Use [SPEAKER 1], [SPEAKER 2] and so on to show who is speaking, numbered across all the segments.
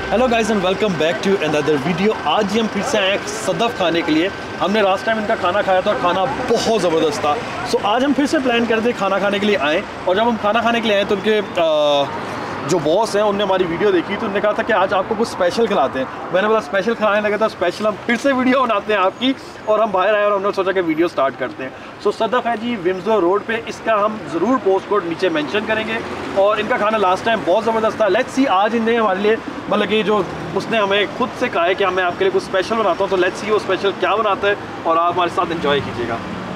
[SPEAKER 1] Hello guys and welcome back to another video. आज ही हम फिर से आए सदफ खाने के लिए। हमने लास्ट टाइम इनका खाना खाया था और खाना बहुत ज़बरदस्त था। सो आज हम फिर से प्लान कर रहे थे खाना खाने के लिए आएँ। और जब हम खाना खाने के लिए आए तो उनके जो बॉस हैं उनने हमारी वीडियो देखी तो उन्होंने कहा था कि आज आपको कुछ स्पेशल खिलाते हैं। मैंने बोला स्पेशल खिलाने लगा था, स्पेशल हम फिर से वीडियो बनाते हैं आपकी। और हम बाहर आए और हमने सोचा कि वीडियो स्टार्ट करते हैं। सो सदफ है जी विंडसर रोड पे। इसका हम ज़रूर पोस्ट कोड नीचे मेंशन करेंगे। और इनका खाना लास्ट टाइम बहुत ज़बरदस्त था। लेट्स सी आज इन्हें हमारे लिए मतलब कि जो उसने हमें खुद से कहा है कि मैं आपके लिए कुछ स्पेशल बनाता हूँ, तो लेट्स सी वो स्पेशल क्या बनाता है और आप हमारे साथ एंजॉय कीजिएगा।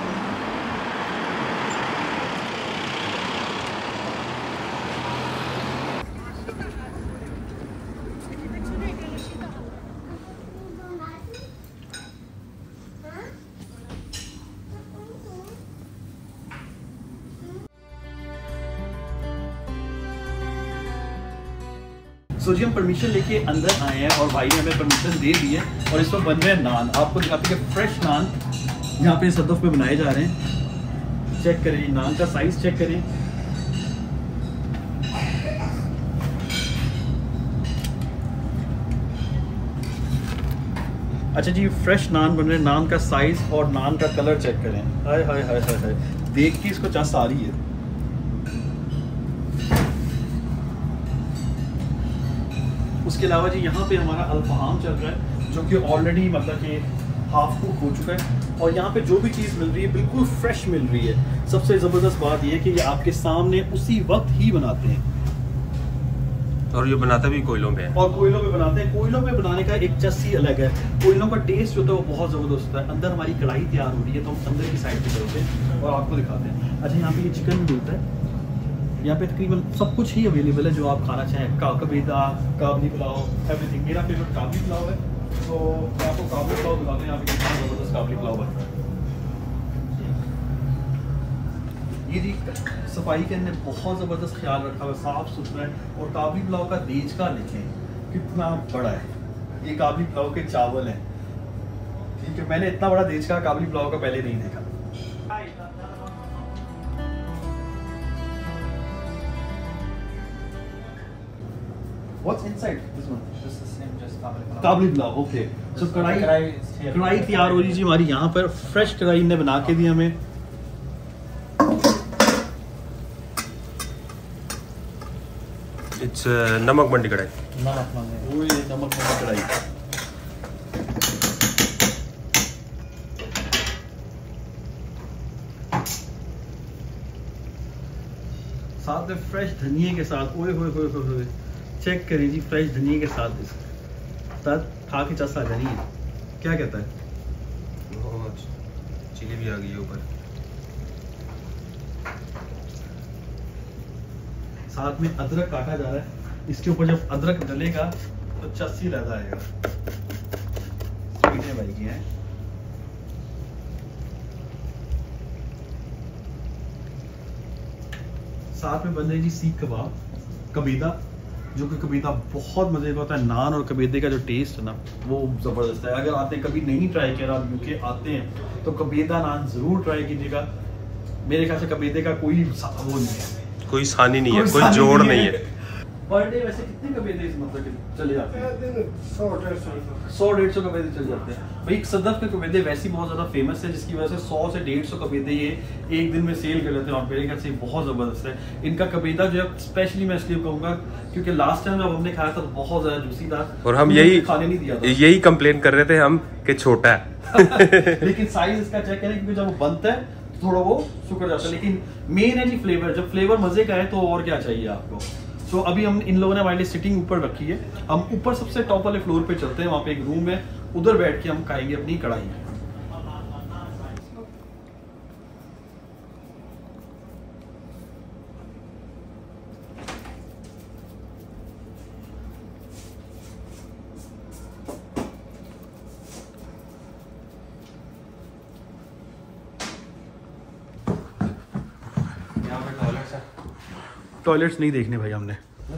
[SPEAKER 1] सो जी हम परमिशन लेके अंदर आए हैं और भाई ने हमें परमिशन दे दी है। और इस वक्त बन रहे हैं नान। आपको दिखाते हैं कि फ्रेश नान यहाँ पे सदफ पे बनाए जा रहे हैं। चेक करें नान का साइज चेक करें। अच्छा जी फ्रेश नान बन रहे हैं। नान का साइज और नान का कलर चेक करें। हाय हाय हाय हाय हाय, देख के इसको चस आ रही है। उसके अलावा जी यहाँ पे हमारा अल्फाम चल रहा है जो कि ऑलरेडी मतलब कि हाफ कुक हो चुका है। और यहाँ पे जो भी चीज़ मिल रही है बिल्कुल फ्रेश मिल रही है। सबसे ज़बरदस्त बात यह है कि ये आपके सामने उसी वक्त ही बनाते हैं।
[SPEAKER 2] और ये बनाता भी कोयलों पे है।
[SPEAKER 1] और कोयलों पे बनाते हैं। कोयलों पे बनाने का एक चस्सी अलग है। कोयलों का टेस्ट जो होता है वो बहुत ज़बरदस्त होता है। अंदर हमारी कढ़ाई तैयार हो रही है तो हम अंदर की साइड पे चलते हैं और आपको दिखाते हैं। अच्छा यहाँ पे ये चिकन मिलता है। यहाँ पे तकरीबन सब कुछ ही अवेलेबल है जो आप खाना चाहें। कबीदा, काबली पुलाव, एवरीथिंग। मेरा फेवरेट काबली पुलाव है तो मैं आपको काबली पुलाव दिखाते हैं। यहाँ पे कितना ज़बरदस्त काबली पुलाव बनता है। ये जी सफाई के अंदर बहुत ज़बरदस्त ख्याल रखा हुआ है, साफ़ सुथरा है। और काबली पुलाव का देचका देखें कितना बड़ा है। ये काबली पुलाव के चावल हैं, ठीक है। मैंने इतना बड़ा देचका काबली पुलाव का पहले नहीं देखा। What's inside this one?
[SPEAKER 3] Just the same, just
[SPEAKER 1] Kabuli pulao, okay. So कढ़ाई तैयार हो रही जी हमारी यहाँ पर। फ्रेश कढ़ाई ने बना के दी हमें।
[SPEAKER 2] इट्स नमक मंडी कढ़ाई।
[SPEAKER 1] नमक कढ़ाई। साथ में फ्रेश धनिए के साथ। ओए होए होए होए होए, चेक करिए जी फ्रेश धनिए के साथ। इसके खा के चस्सा नहीं है। क्या कहता है?
[SPEAKER 2] चिली भी आ गई है ऊपर।
[SPEAKER 1] साथ में अदरक काटा जा रहा है। इसके ऊपर जब अदरक डलेगा तो चस्सी लहदा आएगा। स्वीट भाई की है। साथ में बन रही जी सीख कबाब, कबीदा, जो कि कबीदा बहुत मजे का होता है। नान और कबीदे का जो टेस्ट है ना वो ज़बरदस्त है। अगर आपने कभी नहीं ट्राई किया, आप यूके आते हैं तो कबीदा नान ज़रूर ट्राई कीजिएगा। मेरे ख्याल से कबीदे का कोई वो नहीं है,
[SPEAKER 2] कोई सानी नहीं है, कोई जोड़ नहीं है।
[SPEAKER 1] पर डे वैसे कितने कबीदे मतलब चले जाते हैं? 100-150 कबीदे चले जाते हैं भाई। सदफ के कबीदे वैसे बहुत ज़्यादा फेमस है जिसकी वजह से 100 से 150 कबीदे ये एक दिन में सेल कर लेते हैं। और मेरे ख्याल से बहुत ज़बरदस्त है इनका कबीदा जो है। स्पेशली मैं इसलिए कहूँगा क्योंकि लास्ट टाइम जब हमने खाया था बहुत ज़्यादा जूसी था
[SPEAKER 2] और हम यही
[SPEAKER 1] खाने नहीं दिया था।
[SPEAKER 2] यही कंप्लेन कर रहे थे हम कि छोटा है।
[SPEAKER 1] लेकिन साइज इसका चेक करें क्योंकि जब वो बनता है तो थोड़ा वो सुकर जाता है। लेकिन मेन है जी फ्लेवर। जब फ्लेवर मजे का है तो और क्या चाहिए आपको। तो अभी हम इन लोगों ने हमारे लिए सिटिंग ऊपर रखी है। हम ऊपर सबसे टॉप वाले फ्लोर पे चलते हैं। वहाँ पे एक रूम है, उधर बैठ के हम खाएंगे अपनी कढ़ाई। टॉयलेट्स नहीं देखने भाई हमने।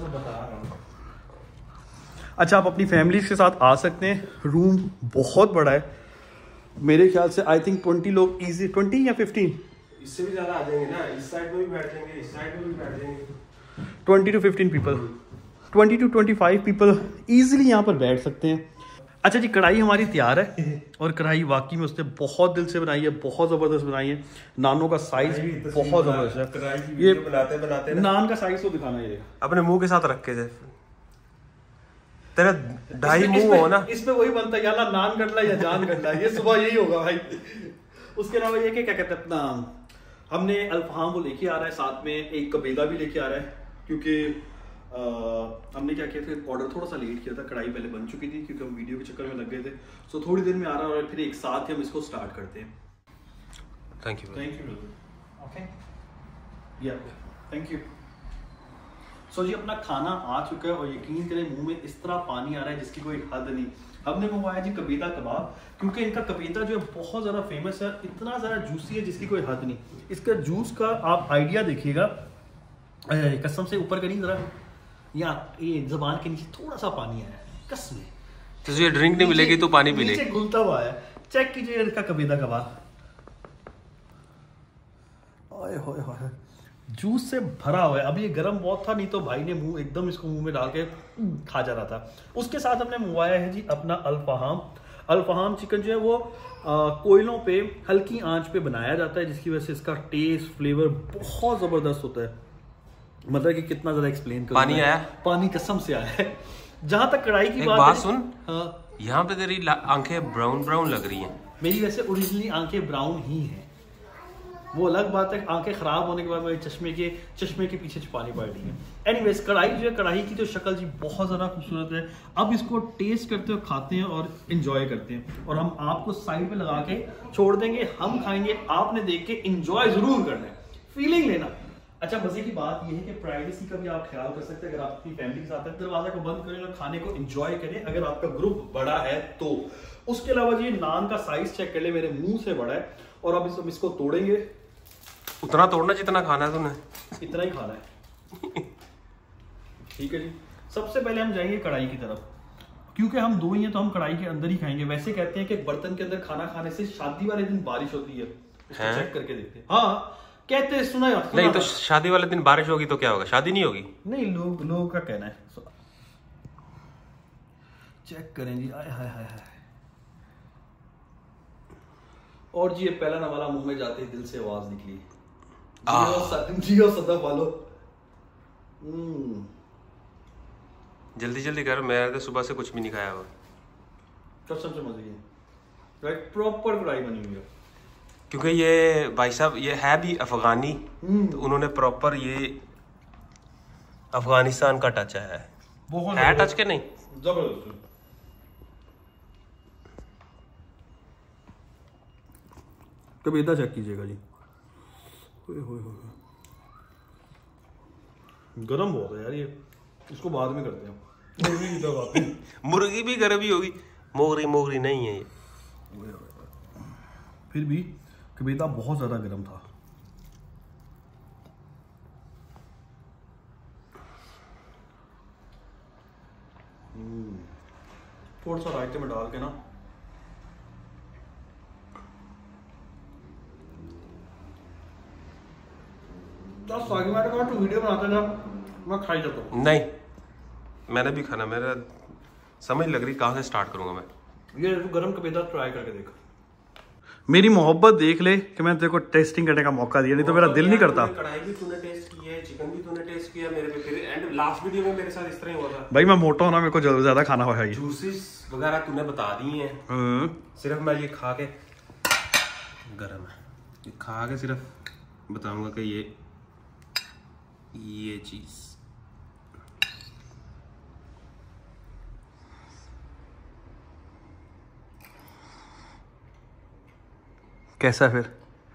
[SPEAKER 1] अच्छा आप अपनी फैमिली के साथ आ सकते हैं। रूम बहुत बड़ा है। मेरे ख्याल से आई थिंक 20 लोग इजी, 20 या 15,
[SPEAKER 2] इससे भी ज्यादा आ जाएंगे ना। इस साइड में भी बैठ जाएंगे, इस साइड में भी बैठ जाएंगे।
[SPEAKER 1] 20 to 15 people, 20 to 25 people easily यहाँ पर बैठ सकते हैं। अच्छा जी, कढ़ाई हमारी तैयार है और कढ़ाई वाकई में उसने बहुत दिल से बनाई है, बहुत ज़बरदस्त बनाई है। नानों का साइज भी बहुत ज़बरदस्त है। ये बनाते नान का साइज तो दिखाना ये
[SPEAKER 2] अपने मुंह के साथ रख के दे, तेरा ढाई मुंह हो ना,
[SPEAKER 1] इस पे वही बनता है यार, नान कटला या जान कटला, ये सुबह यही होगा भाई। उसके अलावा ये क्या कहते हैं अपना, हमने अल्फाम वो लेके आ रहा है, साथ में एक कबीला भी लेके आ रहा है, क्योंकि हमने क्या किया था, ऑर्डर थोड़ा सा लेट किया था, कढ़ाई पहले बन चुकी थी क्योंकि हम वीडियो के चक्कर में लग गए थे। सो थोड़ी देर में आ रहा है और फिर एक साथ ही हम इसको स्टार्ट करते हैं।
[SPEAKER 2] थैंक यू
[SPEAKER 1] ओके या थैंक यू। सो जी अपना खाना आ चुका है और यकीन करें मुंह में इस तरह पानी आ रहा है जिसकी कोई हद नहीं। हमने मंगवाया जी कबीला कबाब, क्योंकि इनका कबीला जो है बहुत ज़्यादा फेमस है, इतना ज़्यादा जूसी है जिसकी कोई हद नहीं। इसका जूस का आप आइडिया देखिएगा, कसम से ऊपर करिए ज़रा, या ये ज़बान के नीचे थोड़ा सा पानी आया है कसम।
[SPEAKER 2] तुझे ड्रिंक नहीं मिलेगी तो पानी पी ले,
[SPEAKER 1] नीचे घुलता हुआ है। चेक कीजिए इसका कबीला कबाब, ओए होए होए, जूस से भरा हुआ है। अब ये गर्म बहुत था, नहीं तो भाई ने मुंह एकदम इसको मुंह में डाल के खा जा रहा था। उसके साथ हमने मंगवाया है जी अपना अल्फाम। अल्फाम चिकन जो है वो कोयलों पे हल्की आंच पे बनाया जाता है, जिसकी वजह से इसका टेस्ट फ्लेवर बहुत ज़बरदस्त होता है। मतलब कि कितना ज़्यादा एक्सप्लेन करूं।
[SPEAKER 2] पानी आया, पानी
[SPEAKER 1] कसम से आया है। जहां तक कढ़ाई की
[SPEAKER 2] बात सुन, यहाँ पे तेरी आंखें ब्राउन ब्राउन लग रही हैं।
[SPEAKER 1] मेरी वैसे ओरिजिनली आंखें ब्राउन ही हैं, वो अलग बात है, आंखें खराब होने के बाद मेरे चश्मे के पीछे छुपानी पड़ रही है। एनीवेज, कढ़ाई जो है, कढ़ाई की जो शक्ल जी बहुत ज़्यादा खूबसूरत है। अब इसको टेस्ट करते हो, खाते हैं और इंजॉय करते हैं, और हम आपको साइड पे लगा के छोड़ देंगे, हम खाएंगे, आपने देख के इंजॉय जरूर करना है, फीलिंग लेना। अच्छा, मजे की बात यह है कि प्राइवेसी का भी आप ख्याल कर सकते हैं। अगर आप अपनी फैमिली के साथ हैं, दरवाजा को बंद करें और खाने को एंजॉय करें, अगर आपका ग्रुप बड़ा है तो। उसके अलावा जी नान का साइज चेक कर ले, मेरे मुंह से बड़ा है, और अब हम इसको तोड़ेंगे।
[SPEAKER 2] उतना तोड़ना जितना खाना है तूने,
[SPEAKER 1] इतना ही खाना है। ठीक है जी, सबसे पहले हम जाएंगे कढ़ाई की तरफ, क्योंकि हम दो ही हैं तो हम कढ़ाई के अंदर ही खाएंगे। वैसे कहते हैं कि बर्तन के अंदर खाना खाने से शादी वाले दिन बारिश होती है, इसको चेक करके देखते हैं। हाँ कहते हैं, सुना
[SPEAKER 2] नहीं तो शादी वाले दिन बारिश होगी तो क्या होगा, शादी नहीं होगी।
[SPEAKER 1] नहीं, लोगों का कहना है। चेक करें जी, आय हाय हाय। और जी ये पहला नवाला मुंह में जाते ही दिल से आवाज निकली, जियो सदफ वालो।
[SPEAKER 2] जल्दी जल्दी कर, मैं तो सुबह से कुछ भी नहीं खाया हुआ।
[SPEAKER 1] कसम से मजे है, राइट, प्रॉपर कढ़ाई बनी हुई है।
[SPEAKER 2] क्योंकि ये भाई साहब ये है भी अफगानी, तो उन्होंने प्रॉपर ये अफगानिस्तान का टच है। है टच के नहीं,
[SPEAKER 1] जबरदस्त। कबीला चेक कीजिएगा जी, गरम बहुत है यार ये, इसको बाद में करते हैं। मुर्गी की तरफ आते हैं।
[SPEAKER 2] मुर्गी भी गर्म ही होगी, मोगरी नहीं है ये।
[SPEAKER 1] फिर भी कबीला बहुत ज्यादा गर्म था। थोड़ा सा रायते में डाल के ना, वीडियो बनाता था, मैं खाई जाता हूँ।
[SPEAKER 2] नहीं, मैंने भी खाना, मेरा समझ लग रही कहाँ से स्टार्ट करूंगा मैं।
[SPEAKER 1] ये गरम कबीला ट्राई करके देख, मेरी मोहब्बत देख ले कि मैं तेरे को टेस्टिंग करने का मौका दिया, नहीं तो मेरा दिल नहीं करता।
[SPEAKER 2] कढ़ाई भी तूने टेस्ट की है, चिकन भी तूने टेस्ट किया, मेरे पे फिर एंड लास्ट वीडियो में मेरे साथ इस तरह ही हुआ था।
[SPEAKER 1] भाई मैं मोटा हूं ना, मेरे को ज्यादा खाना हुआ है।
[SPEAKER 2] जूसेस वगैरह तूने बता दी हैं, सिर्फ मैं ये खा के, गरम है, ये खा के सिर्फ बताऊंगा कि ये चीज
[SPEAKER 1] कैसा, फिर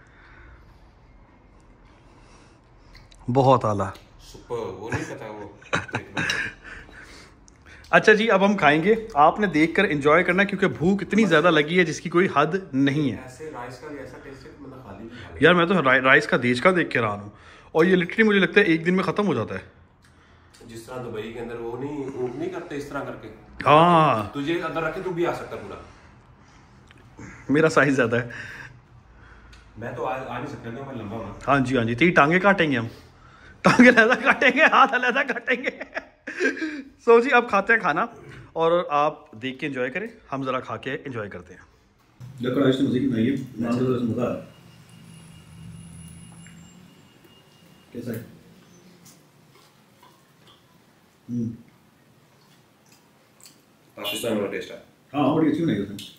[SPEAKER 1] बहुत आला,
[SPEAKER 2] सुपर, वो नहीं पता वो।
[SPEAKER 1] अच्छा जी, अब हम खाएंगे, आपने देखकर एंजॉय करना, क्योंकि भूख इतनी ज्यादा लगी है जिसकी कोई हद नहीं है।
[SPEAKER 2] ऐसे राइस का भी ऐसा टेस्ट है, मतलब खाली
[SPEAKER 1] यार मैं तो राइस का देश का देख के रहा हूँ, और ये लिटरली मुझे लगता है एक दिन में खत्म हो जाता है।
[SPEAKER 2] जिस तरह दुबई के अंदर वो नहीं करते इस तरह करके,
[SPEAKER 1] हाँ
[SPEAKER 2] तुझे अंदर रखे तू भी आ सकता पूरा।
[SPEAKER 1] मेरा साइज ज्यादा है,
[SPEAKER 2] मैं तो आ नहीं सकता, मैं लंबा हूं।
[SPEAKER 1] हाँ जी तेरी टांगे काटेंगे हम, टांगे लहदा काटेंगे, हाथ अलहदा काटेंगे। सो जी अब खाते हैं खाना और आप देख के एंजॉय करें, हम ज़रा खा के एंजॉय करते हैं। मज़े की बनाइए, मज़ा है। कैसा है?
[SPEAKER 2] पाकिस्तान वाला टेस्ट है।
[SPEAKER 1] हाँ बड़ी अच्छी बनाई उसने।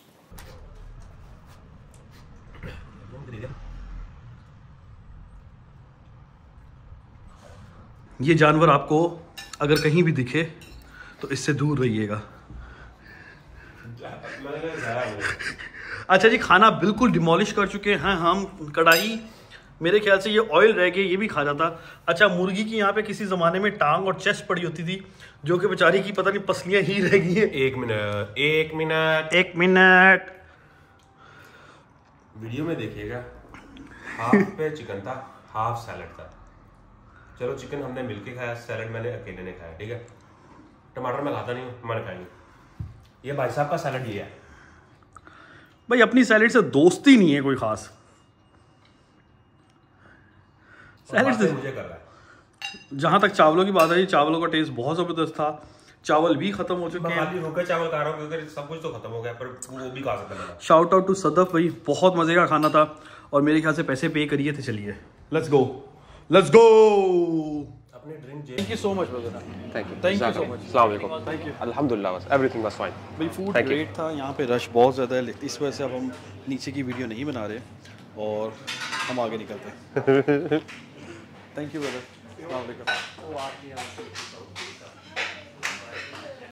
[SPEAKER 1] ये जानवर आपको अगर कहीं भी दिखे तो इससे दूर रहिएगा। अच्छा जी, खाना बिल्कुल डिमोलिश कर चुके हैं हम। कढ़ाई मेरे ख्याल से ये ऑयल रह गए, ये भी खा जाता। अच्छा, मुर्गी की यहाँ पे किसी ज़माने में टांग और चेस्ट पड़ी होती थी, जो कि बेचारी की पता नहीं पसलियाँ ही रह गई हैं।
[SPEAKER 2] एक मिनट वीडियो में देखिएगा, हाफ पे चिकन था, हाफ सैलड था। चलो चिकन हमने मिलके खाया, सैलड मैंने अकेले ने खाया, ठीक है। टमाटर मैं खाता नहीं हूँ, मैंने खाया नहीं। ये भाई साहब का सैलड ये है।
[SPEAKER 1] भाई अपनी सैलड से दोस्ती नहीं है कोई खास। सैलड से
[SPEAKER 2] मुझे कर रहा है।
[SPEAKER 1] जहाँ तक चावलों की बात है, चावलों का टेस्ट बहुत ज़बरदस्त था। चावल भी खत्म हो चुके हैं।
[SPEAKER 2] खाली होकर चावल खा रहा हूँ क्योंकि सब कुछ तो खत्म हो गया, पर वो भी खा सकता था।
[SPEAKER 1] शाउट आउट टू सदफ भाई, बहुत मज़े का खाना था और मेरे ख्याल से पैसे पे करिए थे। चलिए लेट्स गो, लेट्स गो।
[SPEAKER 2] अपने drink
[SPEAKER 1] thank you so much brother.
[SPEAKER 2] Thank you
[SPEAKER 1] so much.
[SPEAKER 2] अस्सलाम वालेकुम।
[SPEAKER 1] Thank you.
[SPEAKER 2] अल्हम्दुलिल्लाह, बस एवरीथिंग वाज फाइन।
[SPEAKER 1] भाई फूड ग्रेट था। यहाँ पे रश बहुत ज़्यादा है, इस वजह से अब हम नीचे की वीडियो नहीं बना रहे और हम आगे निकलते हैं। Thank you brother.